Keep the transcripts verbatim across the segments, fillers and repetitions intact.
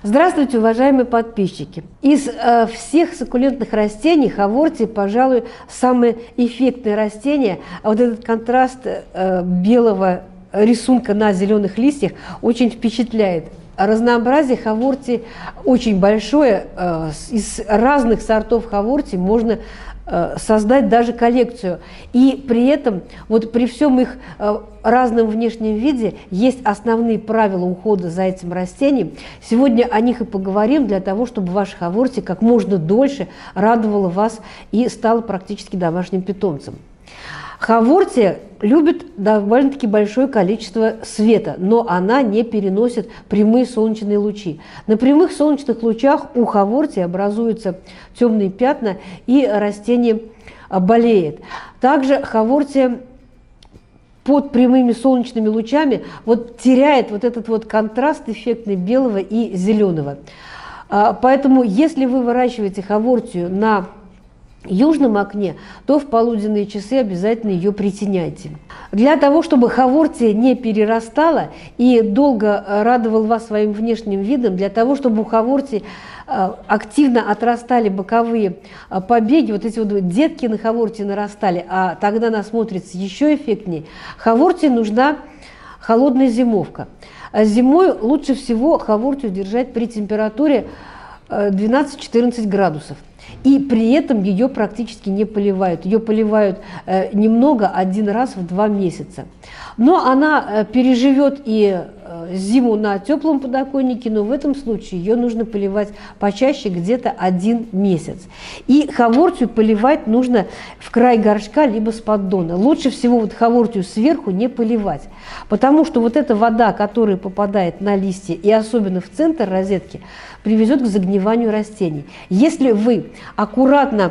Здравствуйте, уважаемые подписчики! Из э, всех суккулентных растений хавортия, пожалуй, самое эффектное растение. А вот этот контраст э, белого рисунка на зеленых листьях очень впечатляет. Разнообразие хавортии очень большое. Э, из разных сортов хавортии можно создать даже коллекцию. И при этом, вот при всем их разном внешнем виде, есть основные правила ухода за этим растением. Сегодня о них и поговорим, для того, чтобы ваша хавортия как можно дольше радовала вас и стала практически домашним питомцем. Хавортия любит довольно-таки большое количество света, но она не переносит прямые солнечные лучи. На прямых солнечных лучах у хавортии образуются темные пятна, и растение болеет. Также хавортия под прямыми солнечными лучами вот теряет вот этот вот контраст эффектный белого и зеленого. Поэтому, если вы выращиваете хавортию на южном окне, то в полуденные часы обязательно ее притеняйте. Для того, чтобы хавортия не перерастала и долго радовал вас своим внешним видом, для того, чтобы у хавортии активно отрастали боковые побеги, вот эти вот детки на хавортии нарастали, а тогда она смотрится еще эффектнее, хавортии нужна холодная зимовка. Зимой лучше всего хавортию держать при температуре двенадцать-четырнадцать градусов. И при этом ее практически не поливают. Ее поливают э, немного, один раз в два месяца. Но она э, переживет и э, зиму на теплом подоконнике, но в этом случае ее нужно поливать почаще, где-то один месяц. И хавортию поливать нужно в край горшка, либо с поддона. Лучше всего вот хавортию сверху не поливать, потому что вот эта вода, которая попадает на листья, и особенно в центр розетки, приведет к загниванию растений. Если вы аккуратно,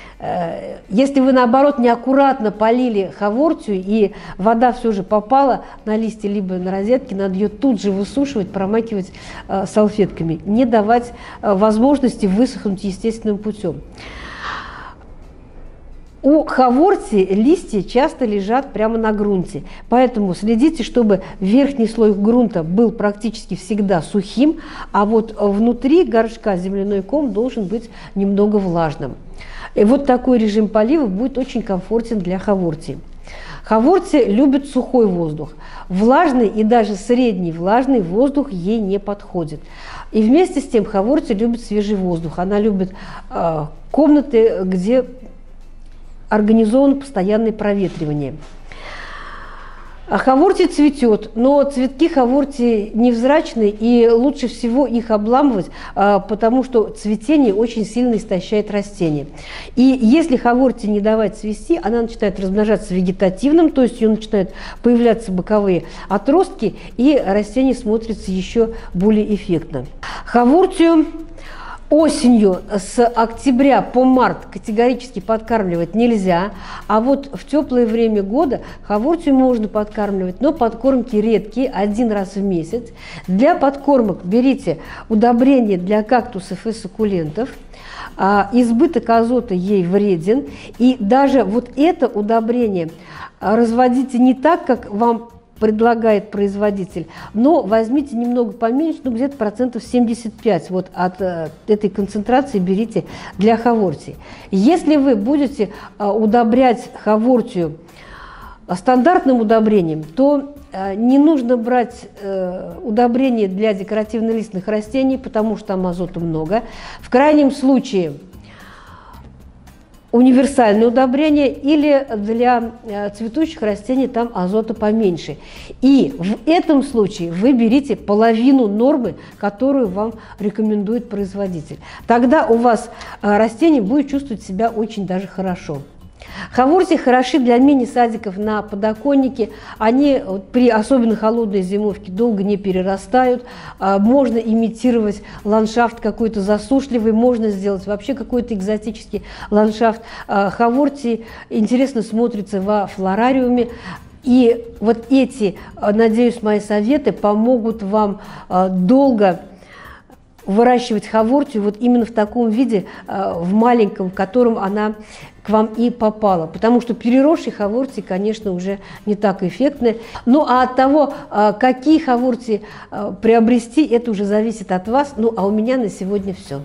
э, если вы наоборот неаккуратно полили хавортию, и вода все же попала на листья либо на розетки, надо ее тут же высушивать, промакивать э, салфетками, не давать э, возможности высохнуть естественным путем. У хавортии листья часто лежат прямо на грунте, поэтому следите, чтобы верхний слой грунта был практически всегда сухим, а вот внутри горшка земляной ком должен быть немного влажным. И вот такой режим полива будет очень комфортен для хавортии. Хавортия любит сухой воздух. Влажный и даже средний влажный воздух ей не подходит. И вместе с тем хавортия любит свежий воздух. Она любит э, комнаты, где организовано постоянное проветривание. А хавортия цветет, но цветки хавортии невзрачны, и лучше всего их обламывать, потому что цветение очень сильно истощает растение. И если хавортии не давать цвести, она начинает размножаться вегетативным, то есть ее начинают появляться боковые отростки, и растение смотрится еще более эффектно. Хавортию осенью с октября по март категорически подкармливать нельзя, а вот в теплое время года хавортию можно подкармливать, но подкормки редкие, один раз в месяц. Для подкормок берите удобрения для кактусов и суккулентов. Избыток азота ей вреден, и даже вот это удобрение разводите не так, как вам предлагает производитель, но возьмите немного поменьше, ну где-то процентов семьдесят пять вот от э, этой концентрации берите для хавортии. Если вы будете э, удобрять хавортию стандартным удобрением, то э, не нужно брать э, удобрения для декоративно-лиственных растений, потому что там азота много. В крайнем случае универсальное удобрение, или для цветущих растений там азота поменьше. И в этом случае вы берите половину нормы, которую вам рекомендует производитель. Тогда у вас растение будет чувствовать себя очень даже хорошо. Хавортии хороши для мини-садиков на подоконнике. Они при особенно холодной зимовке долго не перерастают. Можно имитировать ландшафт какой-то засушливый, можно сделать вообще какой-то экзотический ландшафт. Хавортии интересно смотрится во флорариуме. И вот эти, надеюсь, мои советы помогут вам долго выращивать хавортию вот именно в таком виде, в маленьком, в котором она к вам и попала. Потому что переросшие хавортии, конечно, уже не так эффектны. Ну, а от того, какие хавортии приобрести, это уже зависит от вас. Ну, а у меня на сегодня все.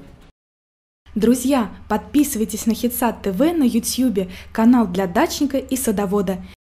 Друзья, подписывайтесь на HitSat ТВ на ютьюбе, канал для дачника и садовода.